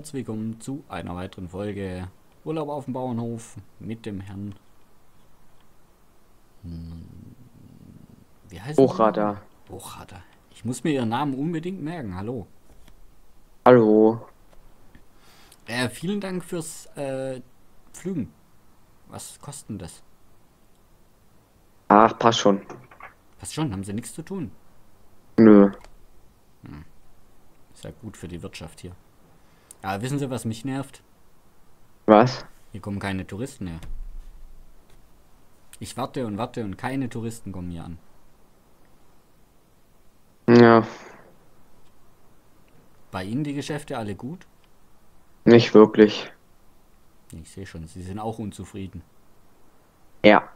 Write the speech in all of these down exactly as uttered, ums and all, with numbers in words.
herzlich willkommen zu einer weiteren Folge Urlaub auf dem Bauernhof mit dem Herrn. Hm, wie heißt Hochrater. er? Hochrater. Ich muss mir Ihren Namen unbedingt merken. Hallo. Hallo. Äh, vielen Dank fürs äh, Pflügen. Was kostet denn das? Ach, passt schon. Passt schon, haben Sie nichts zu tun. Nö. Ist ja gut für die Wirtschaft hier. Aber wissen Sie, was mich nervt? Was? Hier kommen keine Touristen mehr. Ich warte und warte und keine Touristen kommen hier an. Ja, Bei Ihnen die Geschäfte alle gut? nicht wirklich. Ich sehe schon, Sie sind auch unzufrieden. Ja.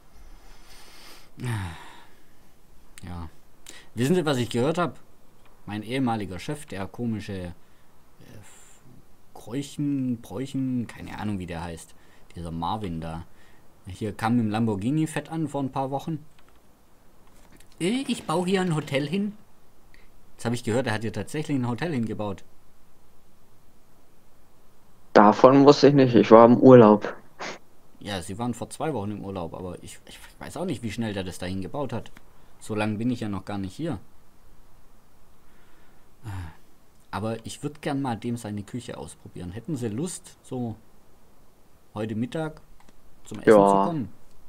Ja. Wissen Sie, was ich gehört habe? Mein ehemaliger Chef, der komische äh, Kreuchen, Bräuchen, keine Ahnung wie der heißt. Dieser Marvin da. Hier kam im Lamborghini fett an vor ein paar Wochen. Äh, Ich baue hier ein Hotel hin. Jetzt habe ich gehört, er hat hier tatsächlich ein Hotel hingebaut. Davon wusste ich nicht. Ich war im Urlaub. Ja, Sie waren vor zwei Wochen im Urlaub, aber ich, ich weiß auch nicht, wie schnell der das dahin gebaut hat. So lange bin ich ja noch gar nicht hier. Aber ich würde gern mal dem seine Küche ausprobieren. Hätten Sie Lust, so heute Mittag zum Essen zu Ja. kommen?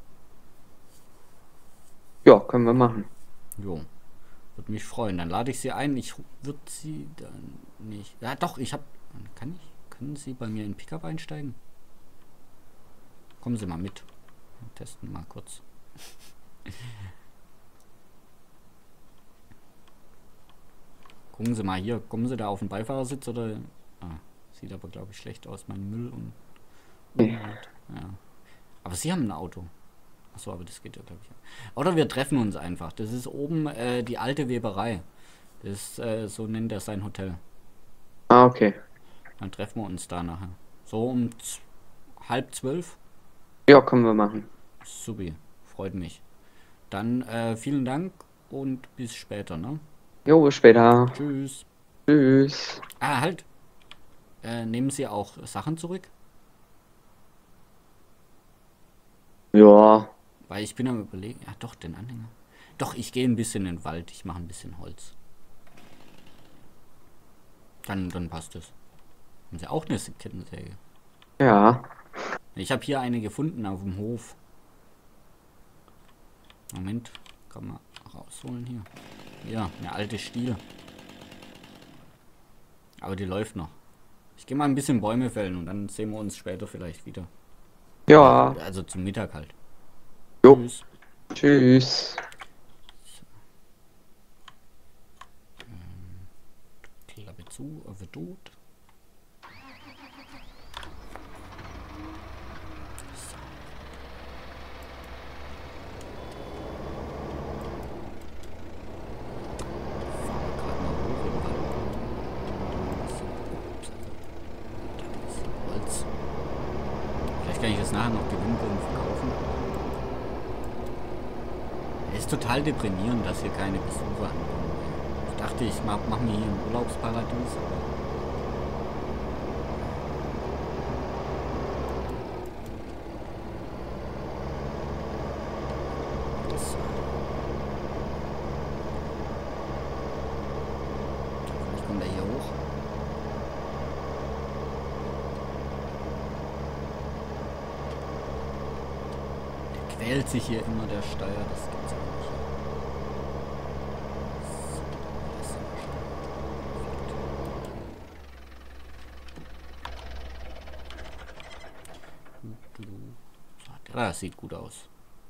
Ja, können wir machen. Jo, würde mich freuen. Dann lade ich Sie ein. Ich würde Sie dann nicht. Ja, doch, ich habe. Kann ich? Können Sie bei mir in den Pickup einsteigen? Kommen Sie mal mit. Wir testen mal kurz. Gucken Sie mal hier. Kommen Sie da auf den Beifahrersitz oder. Ah, sieht aber, glaube ich, schlecht aus. Mein Müll und Unrat. Ja. Aber Sie haben ein Auto. Achso, aber das geht ja, glaube ich. Oder wir treffen uns einfach. Das ist oben äh, die alte Weberei. Das ist, äh, so nennt er sein Hotel. Ah, okay. Dann treffen wir uns da nachher. So um z- halb zwölf. Ja, können wir machen. Supi. Freut mich. Dann äh, vielen Dank und bis später, ne? Jo, bis später. Tschüss. Tschüss. Ah, halt. Äh, nehmen Sie auch Sachen zurück? Ja. Weil ich bin am überlegen. Ja, doch, den Anhänger. Doch, ich gehe ein bisschen in den Wald. Ich mache ein bisschen Holz. Dann, dann passt es. Haben Sie auch eine Kettensäge? Ja. Ich habe hier eine gefunden auf dem Hof. Moment, kann man rausholen hier. Ja, eine alte Stiel. Aber die läuft noch. Ich gehe mal ein bisschen Bäume fällen und dann sehen wir uns später vielleicht wieder. Oder, Ja. also zum Mittag halt. Jo. Tschüss. Tschüss. Klappe zu, auf tot. So. Fahren wir gerade mal hoch im Wald. So, ups, da ist Holz. Vielleicht kann ich das nachher noch gewinnen und verkaufen. Es ist total deprimierend, dass hier keine Besucher ankommen. Ich dachte, ich mach, mach mir hier ein Urlaubsparadies. Aber so. Vielleicht kommt er hier hoch. Der quält sich hier immer, der Steuer. Das gibt's auch nicht. So, das ist aber schon perfekt. So, der sieht gut aus.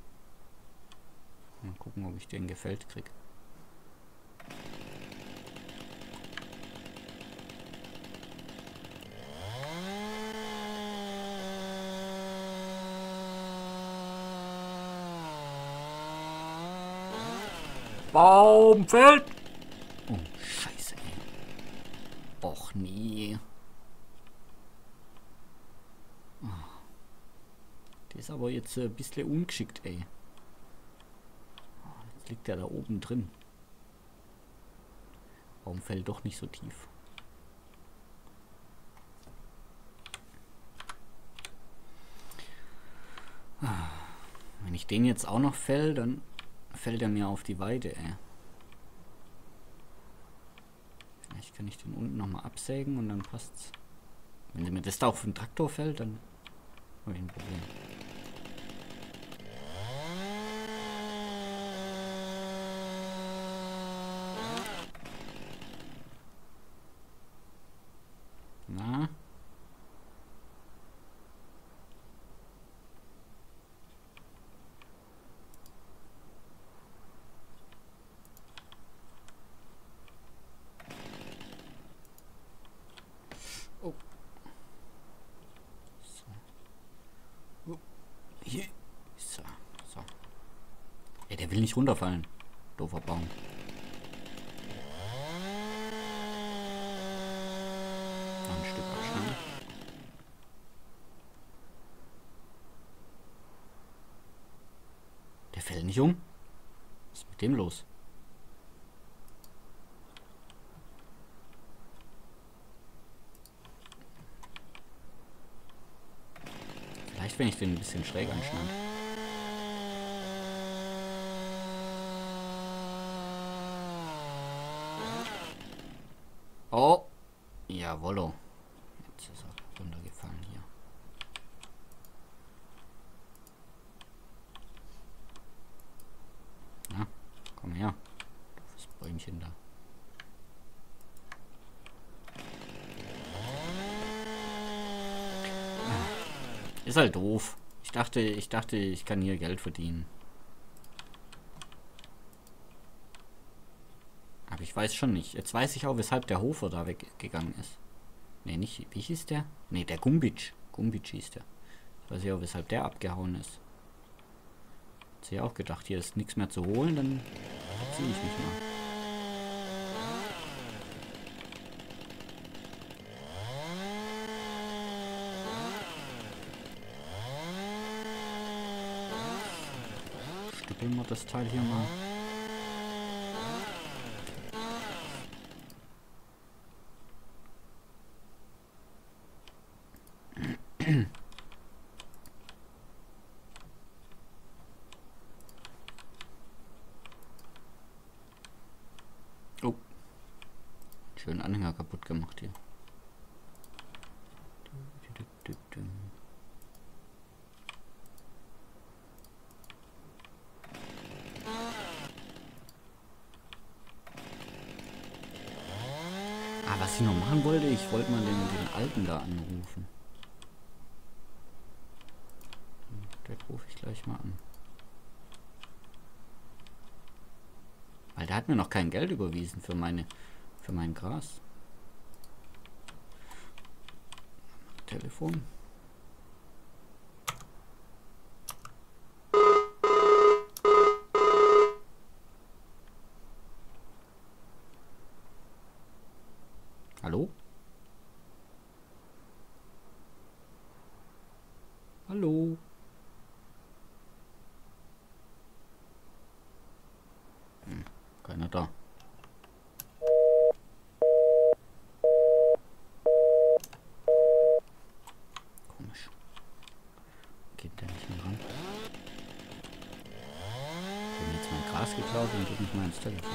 Mal gucken, ob ich den gefällt krieg. Baum fällt! Oh, scheiße, ey. Och, nee. Der ist aber jetzt ein bisschen ungeschickt, ey. Jetzt liegt der da oben drin. Warum fällt doch nicht so tief? Wenn ich den jetzt auch noch fäll, dann fällt er mir auf die Weide, ey. Vielleicht kann ich den unten nochmal absägen und dann passt's. Wenn mir das da auf den Traktor fällt, dann habe ich ein Problem. Na? Oh. So. Oh. Hier. So. So. Ey, der will nicht runterfallen. Doofer Baum. Noch ein Stück abschneiden. Der fällt nicht um. Was ist mit dem los? Vielleicht, wenn ich den ein bisschen schräg anschneide. Oh! Jawollo. Jetzt ist er runtergefallen hier. Na, komm her. Das Bäumchen da. Ist halt doof. Ich dachte, ich dachte, ich kann hier Geld verdienen. Aber ich weiß schon nicht. Jetzt weiß ich auch, weshalb der Hofer da weggegangen ist. Ne, nicht. Wie hieß der? Ne, der Gumbic. Gumbic hieß der. Jetzt weiß ich auch, weshalb der abgehauen ist. Hat sich auch gedacht, hier ist nichts mehr zu holen, dann ziehe ich mich mal. Stückeln wir das Teil hier mal. Oh. Schönen Anhänger kaputt gemacht hier. Ah, was ich noch machen wollte, ich wollte mal den, den Alten da anrufen. Den rufe ich gleich mal an. Weil der hat mir noch kein Geld überwiesen für meine, für mein Gras. Telefon. Hallo? Hallo? Hm, keiner da. Komisch. Geht der nicht mehr ran? Ich habe jetzt mein Gras geklaut und geht nicht mal ins Telefon.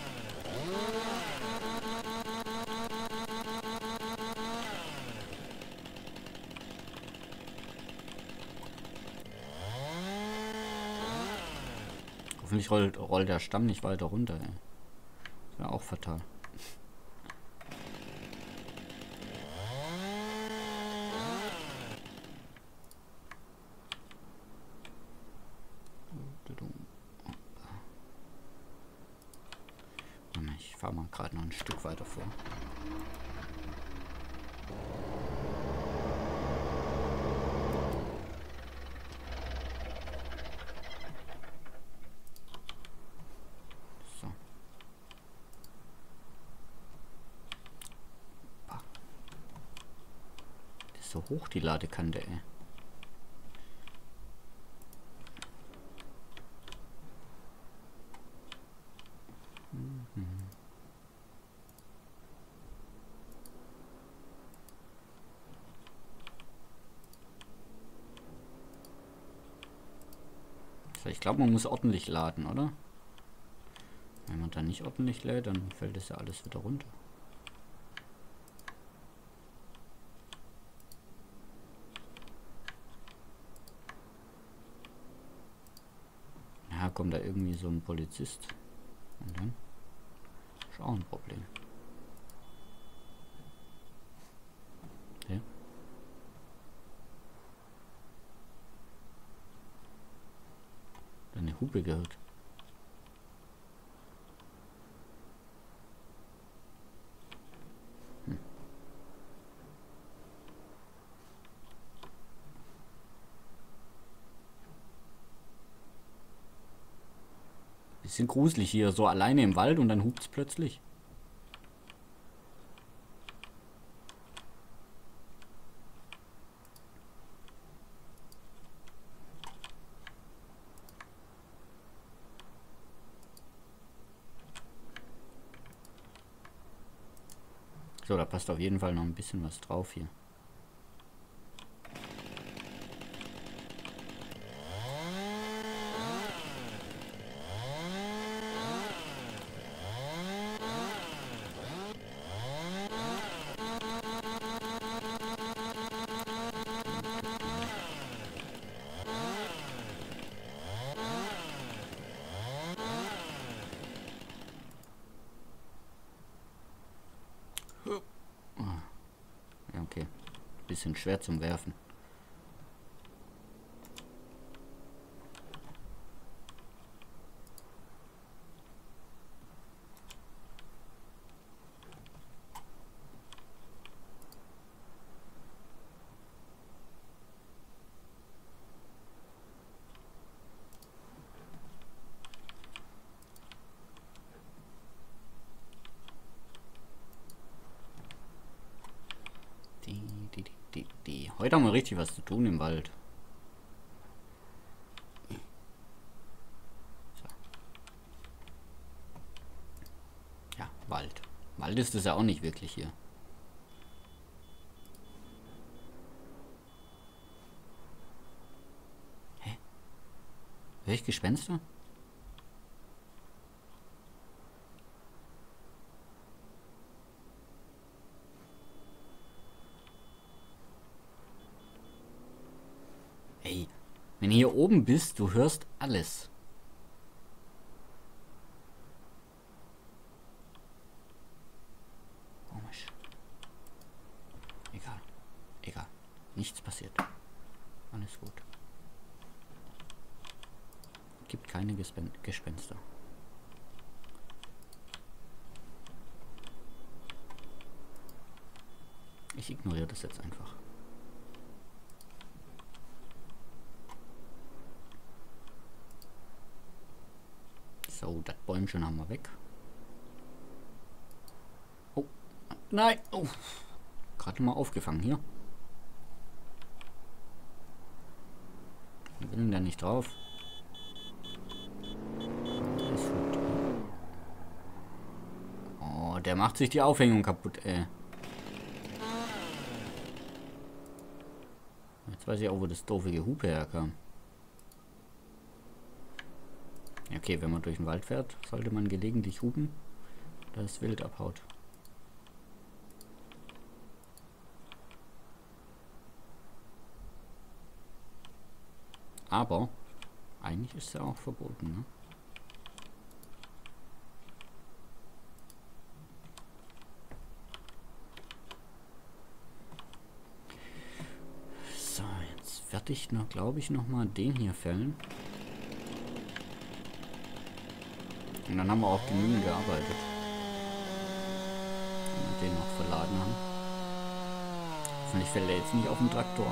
Hoffentlich rollt, rollt der Stamm nicht weiter runter, ey. Das wäre auch fatal. Ich fahre mal gerade noch ein Stück weiter vor. So. Das ist so hoch, die Ladekante, ey. Mhm. So, ich glaube, man muss ordentlich laden, oder? Wenn man dann nicht ordentlich lädt, dann fällt das ja alles wieder runter. Ja, kommt da irgendwie so ein Polizist. Und dann ist auch ein Problem. Ja. Eine Hupe gehört. Hm. Bisschen gruselig hier, so alleine im Wald und dann hupt's plötzlich. So, da passt auf jeden Fall noch ein bisschen was drauf hier. Ja, okay. Bisschen schwer zum Werfen. Die, die, die, die, die. Heute haben wir richtig was zu tun im Wald. So. Ja, Wald. Wald ist es ja auch nicht wirklich hier. Hä? Hör ich Gespenster? Ey, wenn du hier oben bist, du hörst alles. Komisch. Egal. Egal. Nichts passiert. Alles gut. Gibt keine Gespen Gespenster. Ich ignoriere das jetzt einfach. So, das Bäumchen haben wir weg. Oh, nein. Oh, gerade mal aufgefangen hier. Wir will da nicht drauf. Ist gut. Oh, der macht sich die Aufhängung kaputt, ey. Jetzt weiß ich auch, wo das doofe Gehupe herkam. Okay, wenn man durch den Wald fährt, sollte man gelegentlich hupen, dass das Wild abhaut. Aber eigentlich ist es ja auch verboten, ne? So, jetzt werde ich noch, glaube ich, noch mal den hier fällen. Und dann haben wir auch genügend gearbeitet. Wenn wir den noch verladen haben. Hoffentlich fällt er jetzt nicht auf den Traktor.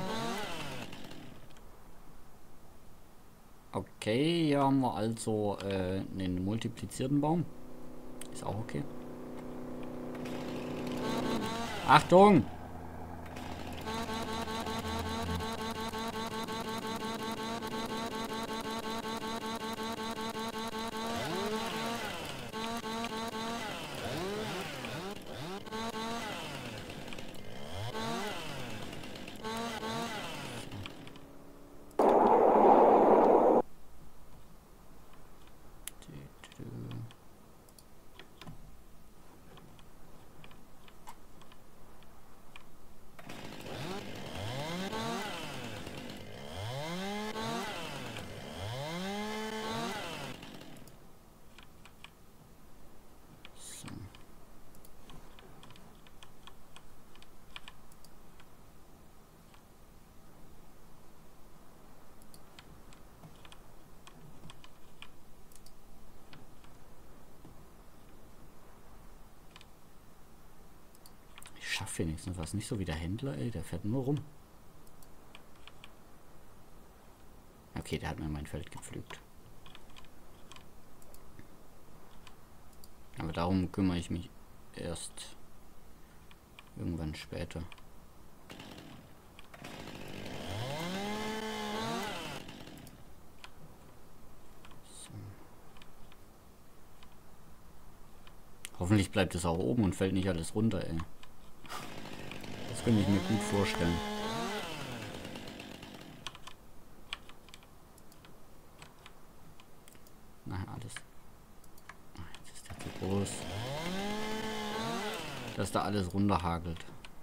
Okay, hier haben wir also äh, einen multiplizierten Baum. Ist auch okay. Achtung! schafft wenigstens was. Nicht so wie der Händler, ey. Der fährt nur rum. Okay, der hat mir mein Feld gepflügt. Aber darum kümmere ich mich erst irgendwann später. So. Hoffentlich bleibt es auch oben und fällt nicht alles runter, ey. Das könnte ich mir gut vorstellen. Na, alles. Jetzt ist der zu groß. Dass da alles runterhagelt.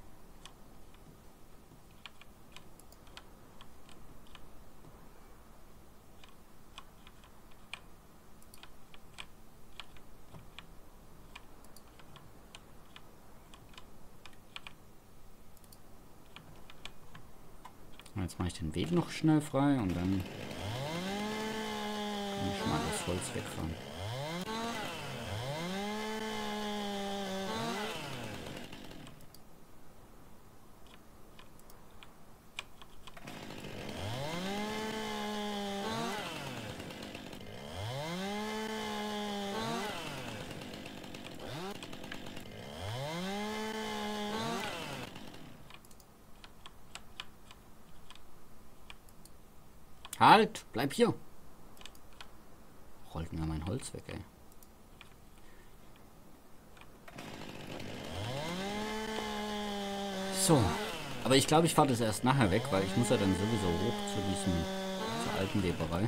Jetzt mache ich den Weg noch schnell frei und dann kann ich mal das Holz wegfahren. Halt! Bleib hier! Rollt mir mein Holz weg, ey. So. Aber ich glaube, ich fahre das erst nachher weg, weil ich muss ja dann sowieso hoch zu diesem, zur alten Weberei.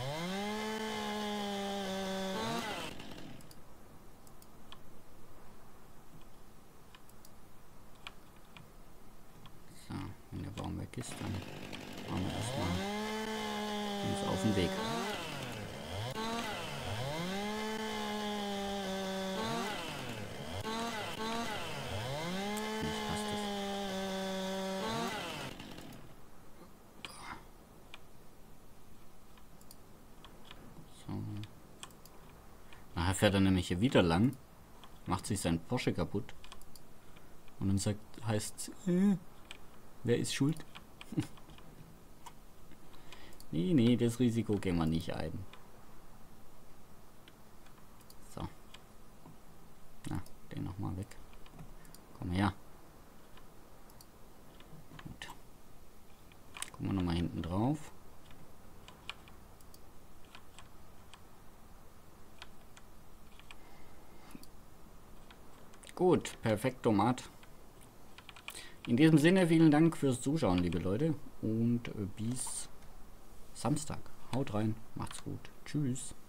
So, wenn der Baum weg ist, dann machen wir erstmal uns auf den Weg. Jetzt passt es. So. Nachher fährt er nämlich hier wieder lang, macht sich sein Porsche kaputt und dann sagt, heißt, äh, wer ist schuld? Nee, nee, das Risiko gehen wir nicht ein. So. Na, den nochmal weg. Komm her. Gut. Gucken wir nochmal hinten drauf. Gut, perfekt, Tomat. In diesem Sinne, vielen Dank fürs Zuschauen, liebe Leute. Und äh, bis Samstag. Haut rein, macht's gut. Tschüss.